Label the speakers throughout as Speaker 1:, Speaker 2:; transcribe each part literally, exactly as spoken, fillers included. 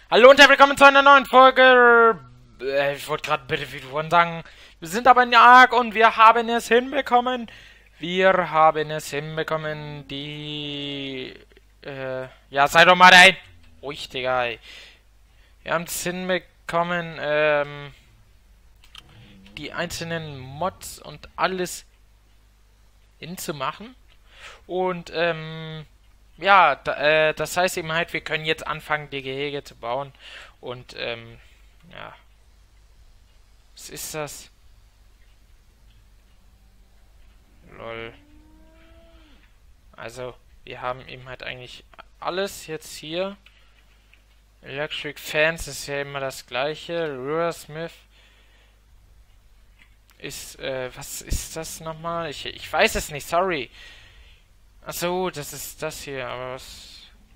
Speaker 1: Hallo und herzlich willkommen zu einer neuen Folge. Äh, ich wollte gerade bitte wie sagen. Wir sind aber in Ark und wir haben es hinbekommen. Wir haben es hinbekommen, die... Äh, ja, sei doch mal rein. Ruhig, Digga, ey. Wir haben es hinbekommen, ähm... die einzelnen Mods und alles hinzumachen. Und, ähm... ja, da, äh, das heißt eben halt, wir können jetzt anfangen, die Gehege zu bauen. Und, ähm... ja. Was ist das? Lol. Also, wir haben eben halt eigentlich alles jetzt hier. Electric Fans ist ja immer das gleiche. Rudersmith ist, äh, was ist das nochmal? Ich, ich weiß es nicht, sorry. Achso, das ist das hier, aber was...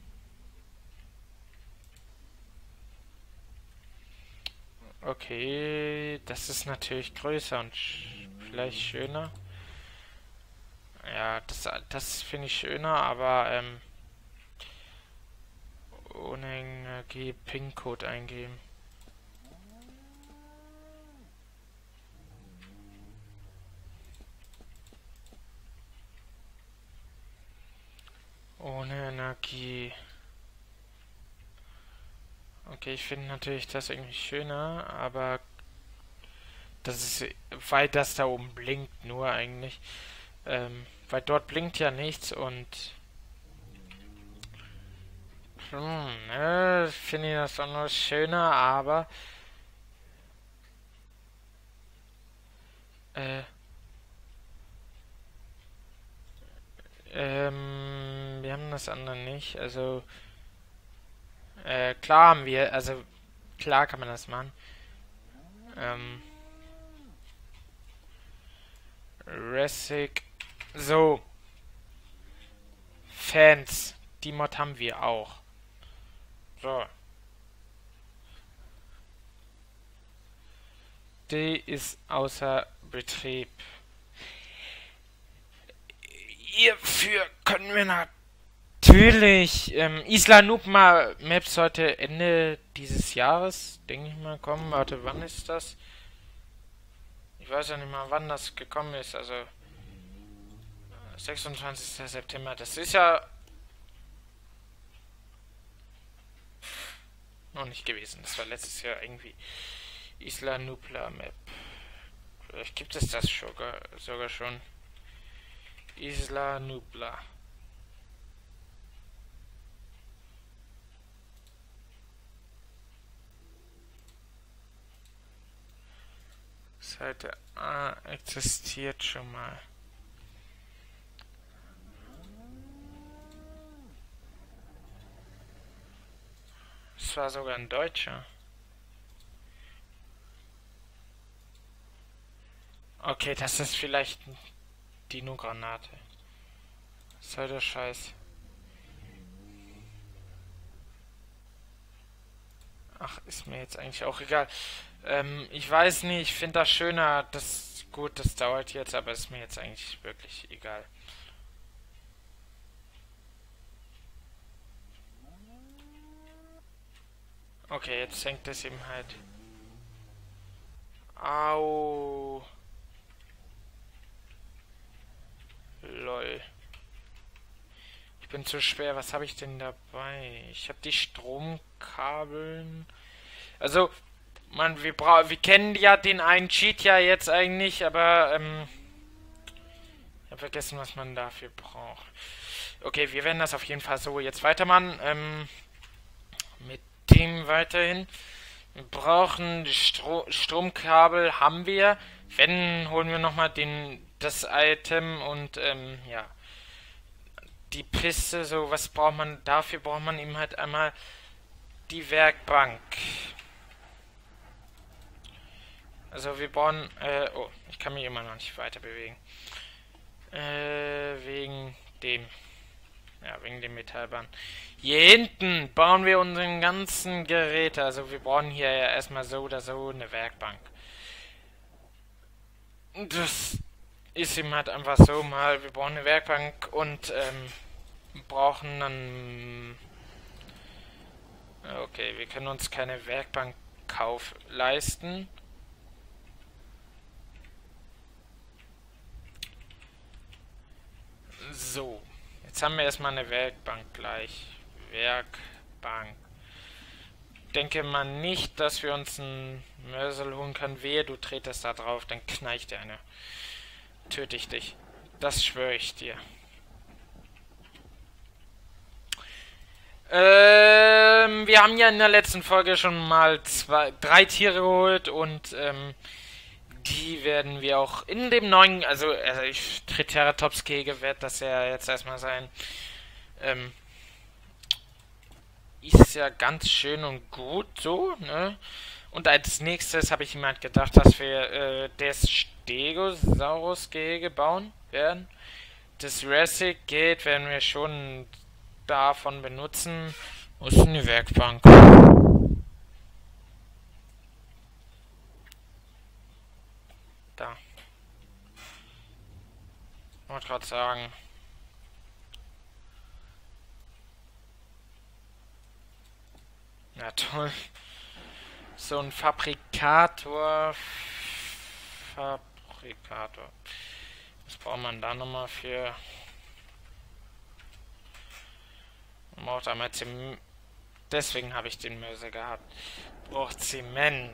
Speaker 1: Okay, das ist natürlich größer und sch vielleicht schöner. Ja, das, das finde ich schöner, aber ähm, ohne Energie PIN-Code eingeben. Ohne Energie. Okay, ich finde natürlich das irgendwie schöner, aber das ist, weil das da oben blinkt nur eigentlich. Ähm, weil dort blinkt ja nichts und hm, ne, finde ich das auch noch schöner, aber äh, ähm, wir haben das andere nicht. Also äh, klar haben wir, also klar kann man das machen. Ähm, Ressic. So. Fans. Die Mod haben wir auch. So. Die ist außer Betrieb. Hierfür können wir natürlich ähm, Isla Nubma Maps heute Ende dieses Jahres, denke ich mal, kommen. Warte, wann ist das? Ich weiß ja nicht mal, wann das gekommen ist. Also sechsundzwanzigster September. Das ist ja noch nicht gewesen. Das war letztes Jahr irgendwie Isla Nubla Map. Vielleicht gibt es das sogar, sogar schon. Isla Nubla. Seite A existiert schon mal. Es war sogar ein Deutscher. Okay, das ist vielleicht eine Dino-Granate. Was soll der Scheiß? Ach, ist mir jetzt eigentlich auch egal. Ähm, ich weiß nicht, ich finde das schöner. Das gut, das dauert jetzt, aber ist mir jetzt eigentlich wirklich egal. Okay, jetzt hängt es eben halt. Au. Lol. Ich bin zu schwer. Was habe ich denn dabei? Ich habe die Stromkabeln. Also, man, wir bra wir kennen ja den einen Cheat ja jetzt eigentlich, aber ähm, ich habe vergessen, was man dafür braucht. Okay, wir werden das auf jeden Fall so jetzt weitermachen. Ähm, mit dem weiterhin. Wir brauchen Stro Stromkabel, haben wir. Wenn, holen wir nochmal den das Item und ähm, ja. Die Piste, so was braucht man, dafür braucht man eben halt einmal die Werkbank. Also wir brauchen, äh, oh, ich kann mich immer noch nicht weiter bewegen. Äh, wegen dem, ja, wegen dem Metallband. Hier hinten bauen wir unseren ganzen Geräte, also wir brauchen hier ja erstmal so oder so eine Werkbank. Das ist eben halt einfach so mal, wir brauchen eine Werkbank und, ähm, brauchen dann Okay, wir können uns keine Werkbankkauf leisten. So, jetzt haben wir erstmal eine Werkbank gleich. Werkbank. Denke mal nicht, dass wir uns einen Mörsel holen können. Wehe, du tretest da drauf, dann knallt dir eine. Töte ich dich. Das schwöre ich dir. Ähm, wir haben ja in der letzten Folge schon mal zwei, drei Tiere geholt und ähm, die werden wir auch in dem neuen, also, also ich Triceratops-Gehege wird das ja jetzt erstmal sein. Ähm, ist ja ganz schön und gut so, ne? Und als nächstes habe ich mir halt gedacht, dass wir äh, das Stegosaurus-Gehege bauen werden. Das Jurassic-Gate werden wir schon davon benutzen. Wo ist denn die Werkbank? Da. Ich wollte gerade sagen. Ja, toll. So ein Fabrikator. Fabrikator. Was braucht man da nochmal für? Man braucht einmal Zement. Deswegen habe ich den Mörser gehabt. Braucht Zement.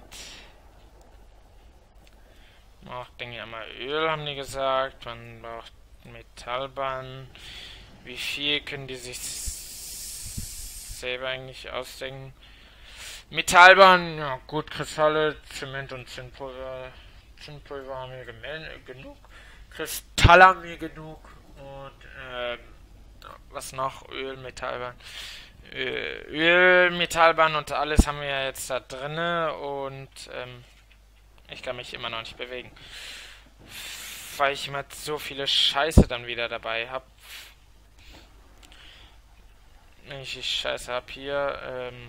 Speaker 1: Man braucht, denke ich, einmal Öl, haben die gesagt. Man braucht Metallbahn. Wie viel können die sich selber eigentlich ausdenken? Metallbahn, ja gut, Kristalle, Zement und Zinnpulver. Zinnpulver haben wir genug. Kristall haben wir genug. Und, äh, was noch? Öl, Metallbahn. Öl, Metallbahn und alles haben wir ja jetzt da drinne. Und, ähm, ich kann mich immer noch nicht bewegen. Weil ich immer so viele Scheiße dann wieder dabei habe. Wenn ich die Scheiße habe hier, ähm,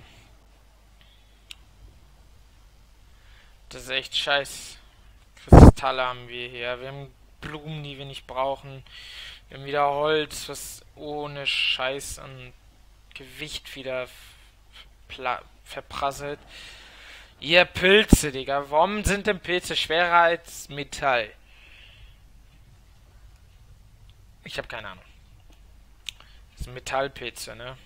Speaker 1: das ist echt scheiß. Kristalle haben wir hier. Wir haben Blumen, die wir nicht brauchen. Wir haben wieder Holz, was ohne Scheiß an Gewicht wieder verprasselt. Ihr Pilze, Digga. Warum sind denn Pilze schwerer als Metall? Ich habe keine Ahnung. Das sind Metallpilze, ne?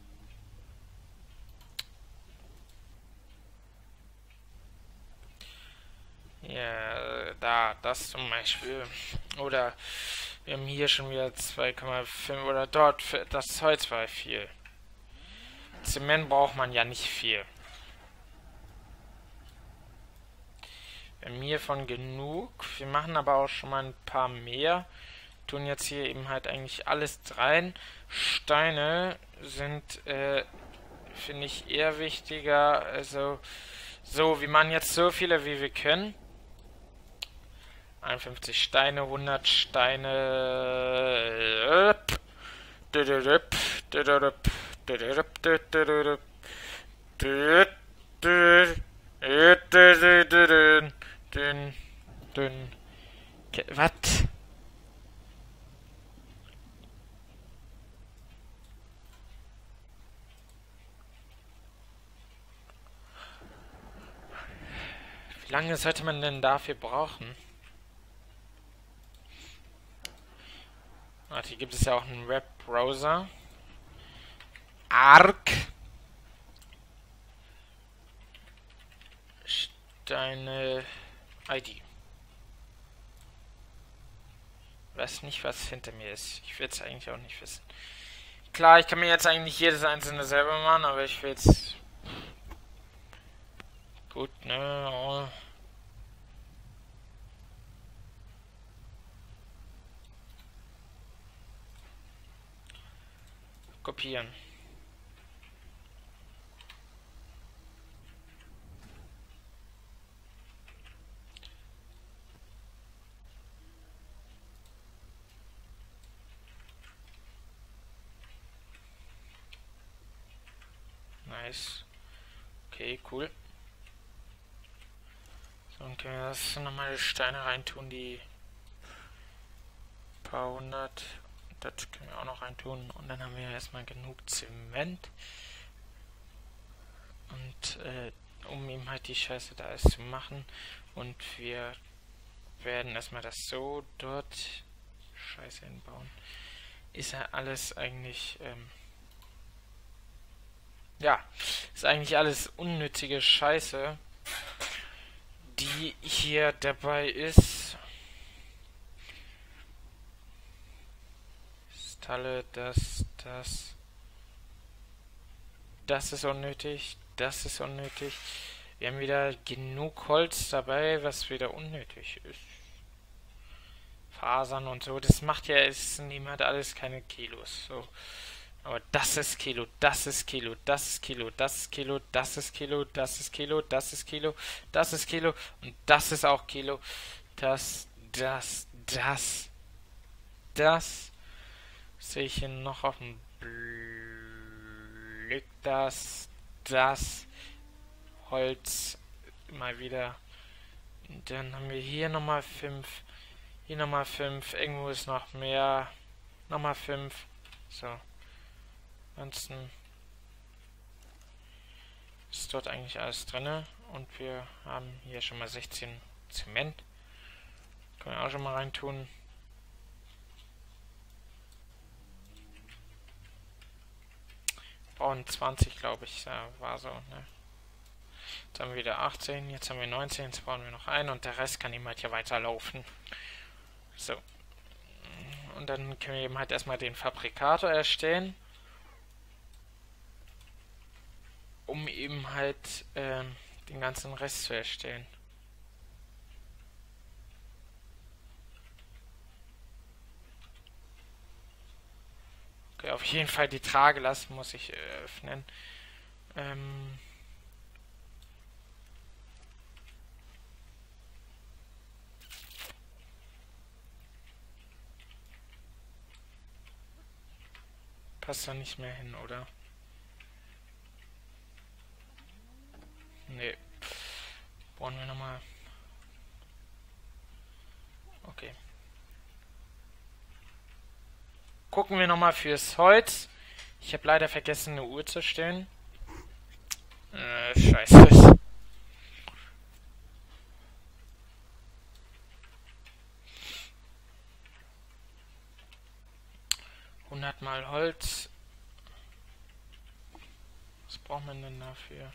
Speaker 1: Ja, da, das zum Beispiel. Oder wir haben hier schon wieder zwei Komma fünf oder dort, das Holz war viel. Zement braucht man ja nicht viel. Wir haben hiervon genug. Wir machen aber auch schon mal ein paar mehr. Tun jetzt hier eben halt eigentlich alles rein. Steine sind, äh, finde ich eher wichtiger. Also, so, wir machen jetzt so viele, wie wir können. einundfünfzig Steine, hundert Steine. Was? Wie lange sollte man denn dafür brauchen? Warte, hier gibt es ja auch einen Webbrowser. Arc. Steine I D. Ich weiß nicht, was hinter mir ist. Ich will es eigentlich auch nicht wissen. Klar, ich kann mir jetzt eigentlich jedes einzelne selber machen, aber ich will jetzt... Gut, ne? Oh. Kopieren. Nice. Okay, cool. So, dann können wir das nochmal Steine reintun, die paar hundert. Das können wir auch noch reintun. Und dann haben wir erstmal genug Zement. äh, um ihm halt die Scheiße da alles zu machen. Und wir werden erstmal das so dort Scheiße hinbauen. Ist ja alles eigentlich, ähm, ja, ist eigentlich alles unnötige Scheiße, die hier dabei ist. Stalle, das, das. Das ist unnötig, das ist unnötig. Wir haben wieder genug Holz dabei, was wieder unnötig ist. Fasern und so, das macht ja, es niemand alles keine Kilos. So. Aber das ist Kilo, das ist Kilo, das ist Kilo, das ist Kilo, das ist Kilo, das ist Kilo, das ist Kilo, das ist Kilo und das ist auch Kilo. Das, das, das, das sehe ich hier noch auf dem Blick. Das, das Holz mal wieder. Und dann haben wir hier nochmal fünf. Hier nochmal fünf. Irgendwo ist noch mehr. Nochmal fünf. So. Ansonsten ist dort eigentlich alles drin. Und wir haben hier schon mal sechzehn Zement. Können wir auch schon mal reintun. Brauchen zwanzig, glaube ich. Ja, war so, ne? Jetzt haben wir wieder achtzehn, jetzt haben wir neunzehn, jetzt brauchen wir noch einen und der Rest kann eben halt hier weiterlaufen. So. Und dann können wir eben halt erstmal den Fabrikator erstellen. Um eben halt äh, den ganzen Rest zu erstellen. Okay, auf jeden Fall die Tragelast muss ich äh, öffnen. Ähm... Passt da nicht mehr hin, oder? Nee. Brauchen wir nochmal. Okay. Gucken wir nochmal fürs Holz. Ich habe leider vergessen, eine Uhr zu stellen. Äh, scheiße. hundert mal Holz. Was braucht man denn dafür?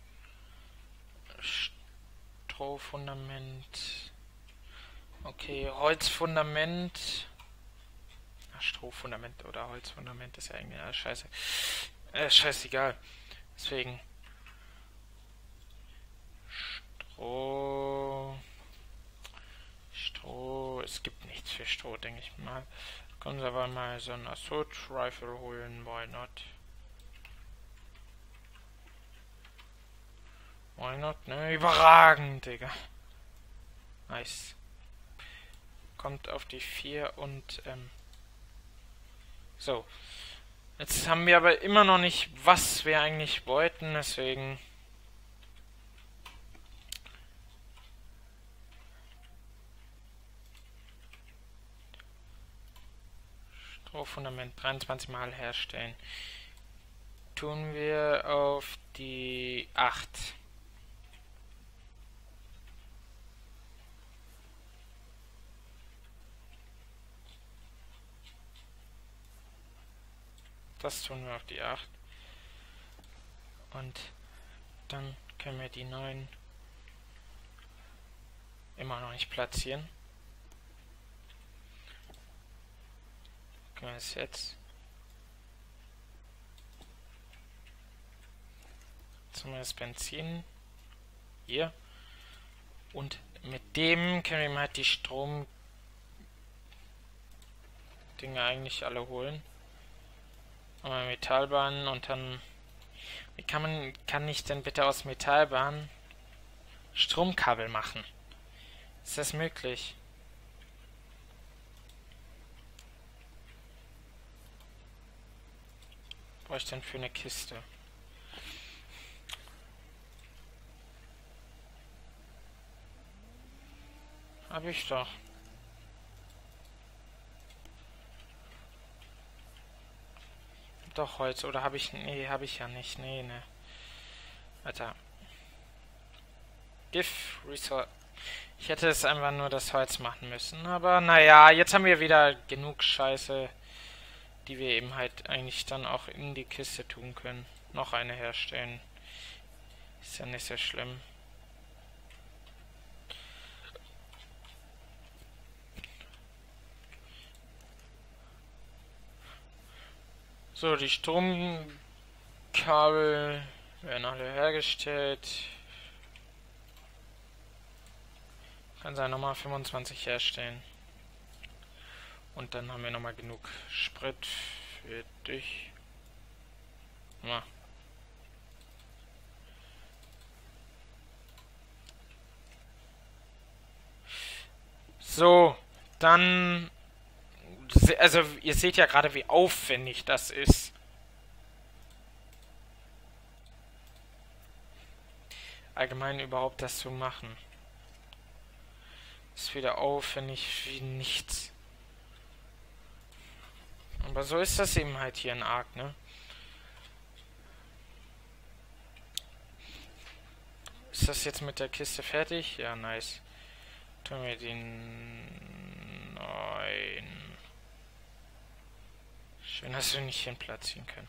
Speaker 1: Strohfundament. Okay, Holzfundament. Ach, Strohfundament oder Holzfundament ist ja irgendwie ja, scheiße. Äh, scheißegal. Deswegen. Stroh. Stroh. Es gibt nichts für Stroh, denke ich mal. Können wir aber mal so ein Assault Rifle holen. Why not? Why not, ne? Überragend, Digga. Nice. Kommt auf die vier und, ähm... so. Jetzt haben wir aber immer noch nicht, was wir eigentlich wollten, deswegen... Strohfundament dreiundzwanzig Mal herstellen. Tun wir auf die acht. Das tun wir auf die acht. Und dann können wir die neun immer noch nicht platzieren. Können wir es jetzt? Jetzt haben wir das Benzin. Hier. Und mit dem können wir halt die Strom Dinge eigentlich alle holen. Aber Metallbahnen und dann... Wie kann man... Kann ich denn bitte aus Metallbahnen Stromkabel machen? Ist das möglich? Was brauche ich denn für eine Kiste? Hab ich doch. Doch Holz, oder habe ich... Nee, habe ich ja nicht. Nee, ne. Alter. GIF Resort. Ich hätte es einfach nur das Holz machen müssen. Aber naja, jetzt haben wir wieder genug Scheiße, die wir eben halt eigentlich dann auch in die Kiste tun können. Noch eine herstellen. Ist ja nicht so schlimm. So, die Stromkabel werden alle hergestellt. Kann sein, nochmal fünfundzwanzig herstellen. Und dann haben wir nochmal genug Sprit für dich. Ja. So, dann... Also, ihr seht ja gerade, wie aufwendig das ist. Allgemein überhaupt das zu machen. Ist wieder aufwendig wie nichts. Aber so ist das eben halt hier in Ark, ne? Ist das jetzt mit der Kiste fertig? Ja, nice. Tun wir den neuen. Schön, dass wir nicht hin platzieren können.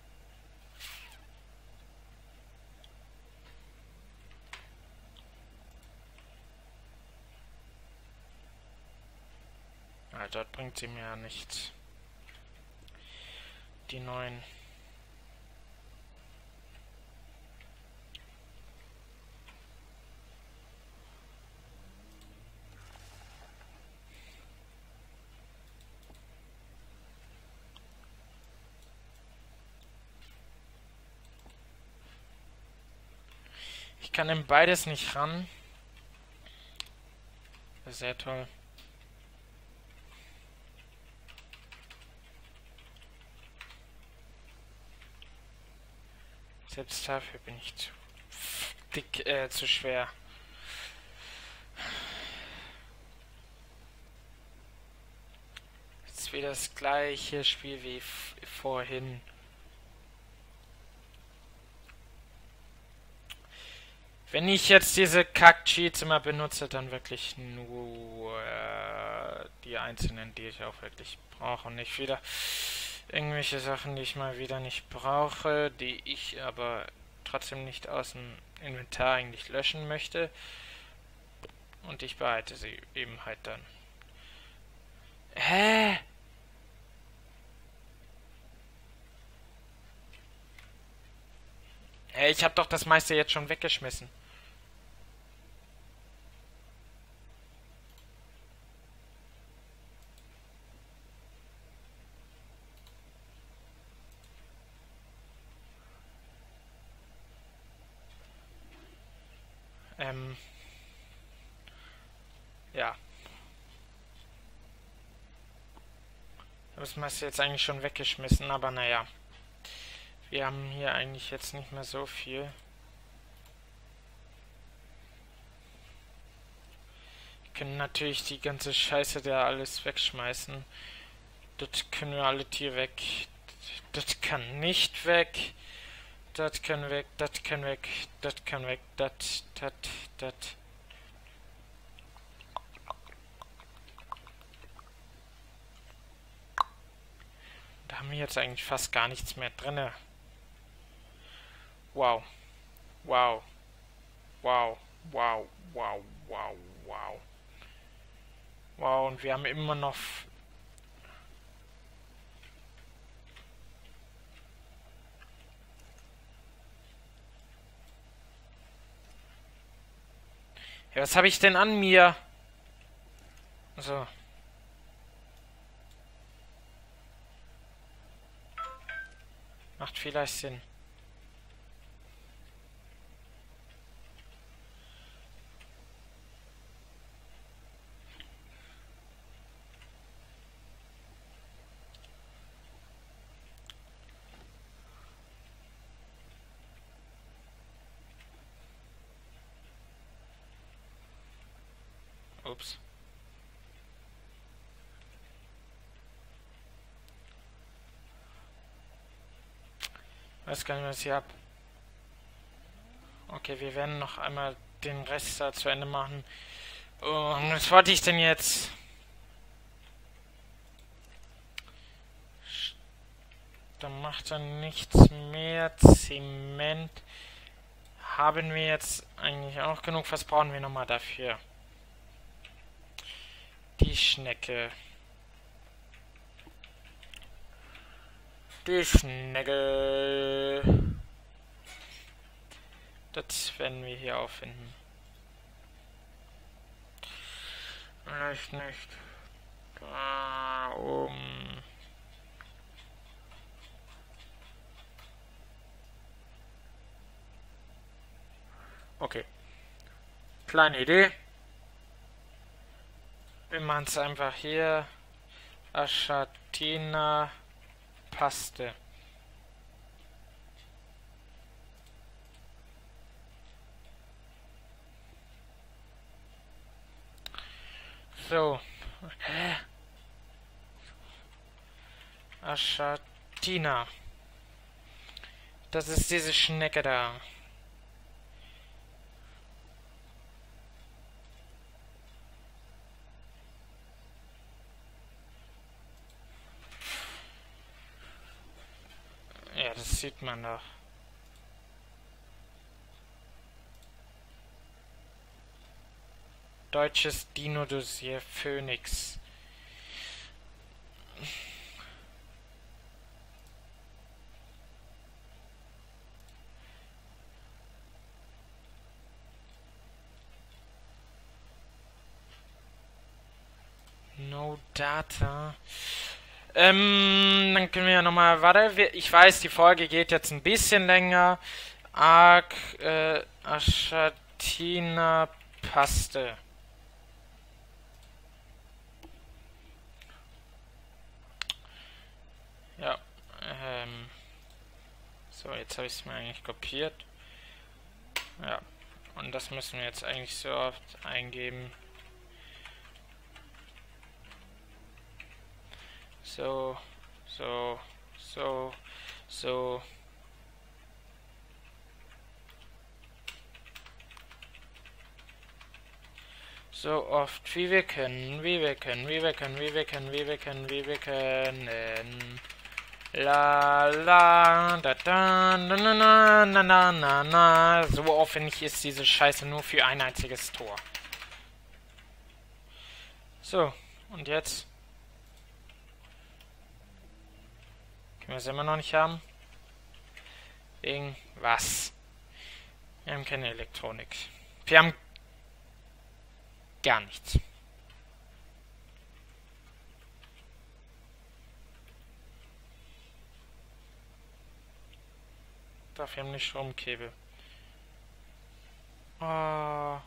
Speaker 1: Ah, dort bringt sie mir ja nichts. Die neuen. Ich kann in beides nicht ran. Sehr toll. Selbst dafür bin ich zu dick, äh, zu schwer. Jetzt wieder das gleiche Spiel wie vorhin. Wenn ich jetzt diese Kack-Cheats immer benutze, dann wirklich nur äh, die einzelnen, die ich auch wirklich brauche und nicht wieder irgendwelche Sachen, die ich mal wieder nicht brauche, die ich aber trotzdem nicht aus dem Inventar eigentlich löschen möchte. Und ich behalte sie eben halt dann. Hä? Hä, ich habe doch das meiste jetzt schon weggeschmissen. Ähm. Ja. Das meiste jetzt eigentlich schon weggeschmissen, aber naja. Wir haben hier eigentlich jetzt nicht mehr so viel. Wir können natürlich die ganze Scheiße da alles wegschmeißen. Das können wir alle Tiere weg. Das kann nicht weg. Das kann weg, das kann weg, das kann weg, das, das, das. Da haben wir jetzt eigentlich fast gar nichts mehr drinne. Wow. Wow. Wow. Wow. Wow. Wow. Wow. Wow, und wir haben immer noch... Ja, was habe ich denn an mir? So. Macht vielleicht Sinn. Ups. Weiß gar nicht, was ich hab. Okay, wir werden noch einmal den Rest da zu Ende machen. Und was wollte ich denn jetzt? Da macht er nichts mehr. Zement haben wir jetzt eigentlich auch genug. Was brauchen wir nochmal dafür? Die Schnecke. Die Schnecke. Das werden wir hier auffinden. Vielleicht nicht. Da oben. Okay. Kleine Idee. Wir machen es einfach hier. Achatina Paste. So. Hä? Achatina. Das ist diese Schnecke da. Ja, das sieht man doch. Deutsches Dino-Dossier Phoenix. No Data. Ähm, dann können wir ja nochmal, warte, ich weiß, die Folge geht jetzt ein bisschen länger. Arc, äh, Achatina Paste. Ja, ähm, so, jetzt habe ich es mir eigentlich kopiert. Ja, und das müssen wir jetzt eigentlich so oft eingeben. So, so, so, so. So oft wie wir können, wie wir können, wie wir können, wie wir können, wie wir können, wie wir können. La la da da na na na na na na na. So aufwendig ist diese Scheiße nur für ein einziges Tor. So, und jetzt? Können wir es immer noch nicht haben? Wegen was? Wir haben keine Elektronik. Wir haben gar nichts. Dafür haben wir nicht Stromkabel. Oh.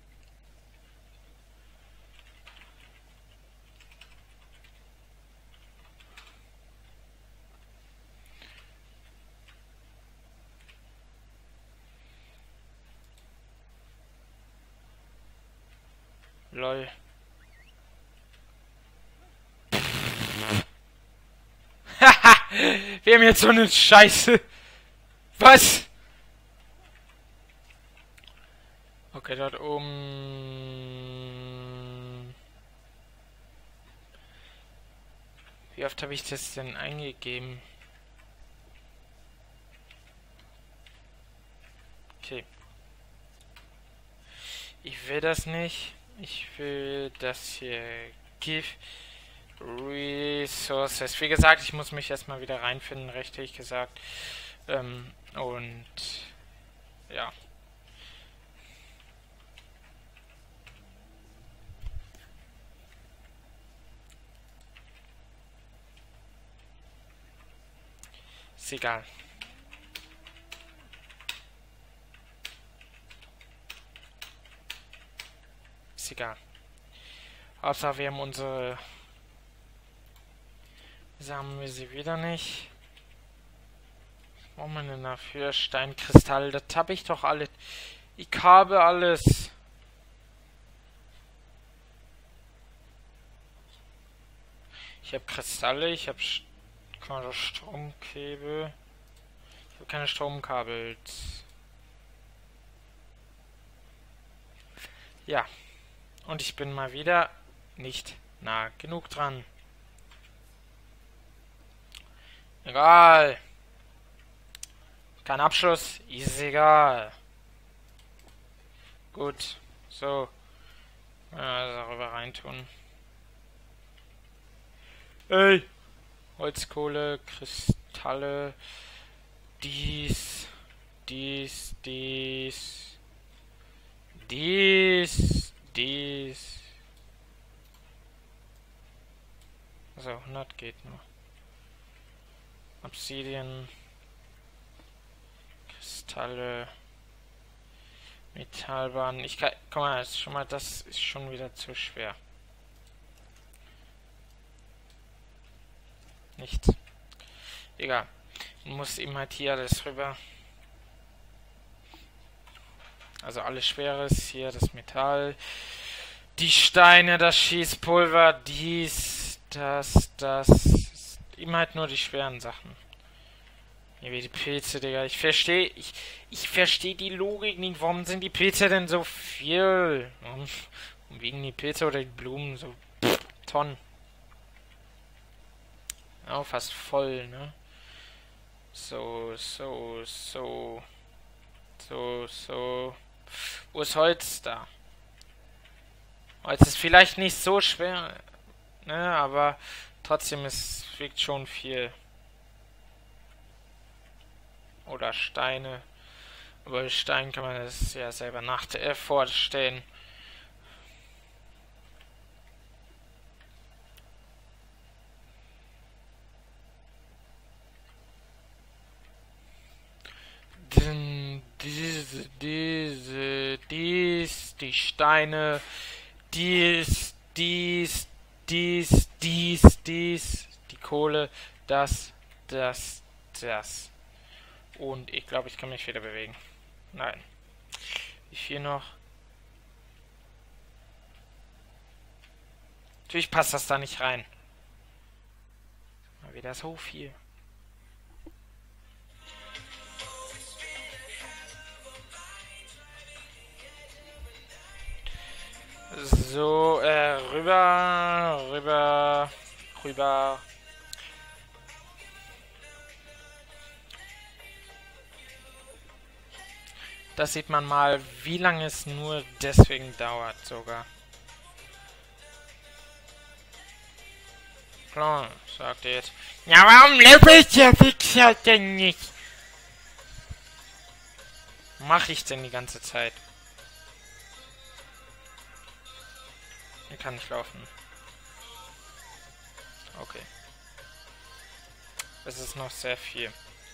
Speaker 1: Lol. Haha! Wir haben jetzt so eine Scheiße. Was? Okay, dort oben. Wie oft habe ich das denn eingegeben? Okay. Ich will das nicht. Ich will das hier. Give Resources. Wie gesagt, ich muss mich erstmal wieder reinfinden, richtig gesagt. Ähm, und ja. Ist egal. Ist egal. Außer wir haben unsere... Haben wir sie wieder nicht. Was brauchen wir denn dafür? Steinkristall, das habe ich doch alles. Ich habe alles. Ich habe Kristalle, ich habe Stromkabel. Ich habe keine Stromkabel. Ja. Und ich bin mal wieder nicht nah genug dran. Egal. Kein Abschluss. Ist egal. Gut. So. Ja, darüber reintun. Ey. Holzkohle, Kristalle. Dies. Dies. Dies. Dies. Dies. Also hundert geht nur. Obsidian. Kristalle. Metallbahn. Ich kann. Guck mal, das ist schon mal, das ist schon wieder zu schwer. Nichts. Egal. Ich muss ihm halt hier alles rüber. Also alles Schweres. Hier das Metall. Die Steine, das Schießpulver, dies, das, das. Immer halt nur die schweren Sachen. Hier wie die Pilze, Digga. Ich verstehe. Ich, ich verstehe die Logik nicht. Warum sind die Pilze denn so viel? Warum wiegen die Pilze oder die Blumen so pff, Tonnen? Auch fast voll, ne? So, so, so. So, so. Wo ist Holz da? Holz ist vielleicht nicht so schwer, ne? Aber trotzdem, es wiegt schon viel. Oder Steine. Aber Stein kann man das ja selber nach äh, vorstellen. Diese, diese, dies, die Steine, dies, dies, dies, dies, dies, die Kohle, das, das, das. Und ich glaube, ich kann mich wieder bewegen. Nein. Wie viel noch? Natürlich passt das da nicht rein. Mal wieder so viel. So, äh, rüber, rüber, rüber. Das sieht man mal, wie lange es nur deswegen dauert sogar. Klar, sagt er jetzt. Ja, warum levelt der Wichser denn nicht? Mach ich denn die ganze Zeit? Hier kann ich laufen. Okay. Es ist noch sehr viel.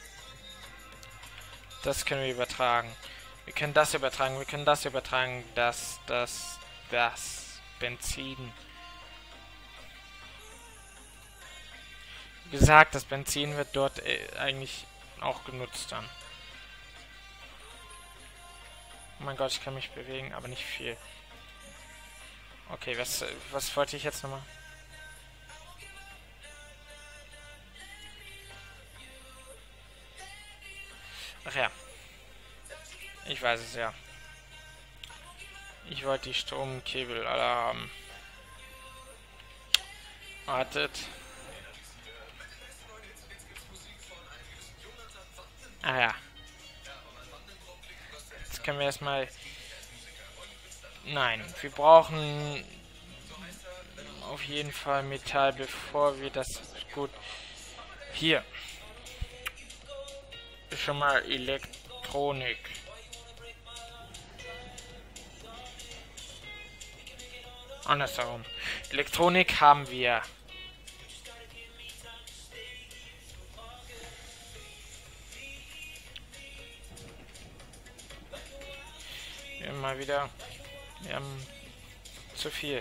Speaker 1: Das können wir übertragen. Wir können das übertragen, wir können das übertragen. Das, das, das. Benzin. Wie gesagt, das Benzin wird dort äh, eigentlich auch genutzt dann. Oh mein Gott, ich kann mich bewegen, aber nicht viel. Okay, was, was wollte ich jetzt nochmal? Ach ja. Ich weiß es ja. Ich wollte die Stromkabel alle haben. Wartet. Ah ja. Jetzt können wir erstmal... Nein, wir brauchen auf jeden Fall Metall, bevor wir das... Gut. Hier. Schon mal Elektronik. Andersherum. Elektronik haben wir. Immer wieder. Wir haben zu viel.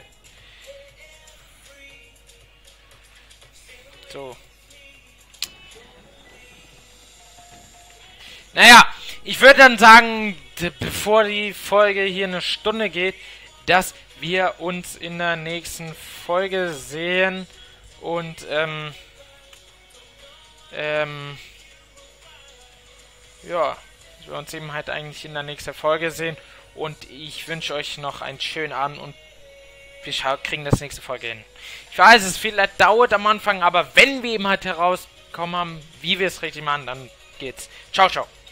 Speaker 1: So. Naja, ich würde dann sagen, bevor die Folge hier eine Stunde geht, dass wir uns in der nächsten Folge sehen und ähm, ähm, ja, wir uns eben halt eigentlich in der nächsten Folge sehen Und ich wünsche euch noch einen schönen Abend und wir kriegen das nächste Folge hin. Ich weiß, es vielleicht dauert am Anfang, aber wenn wir eben halt herauskommen haben, wie wir es richtig machen, dann geht's. Ciao, ciao.